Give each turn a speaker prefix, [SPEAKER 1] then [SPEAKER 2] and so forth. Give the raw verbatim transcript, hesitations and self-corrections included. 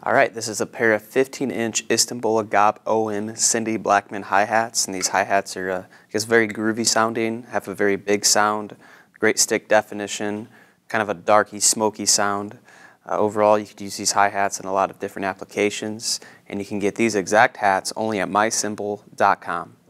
[SPEAKER 1] All right, this is a pair of fifteen inch Istanbul Agop O M Cindy Blackman hi-hats, and these hi-hats are uh, I guess very groovy sounding, have a very big sound, great stick definition, kind of a darky, smoky sound. Uh, overall, you could use these hi-hats in a lot of different applications, and you can get these exact hats only at my cymbal dot com.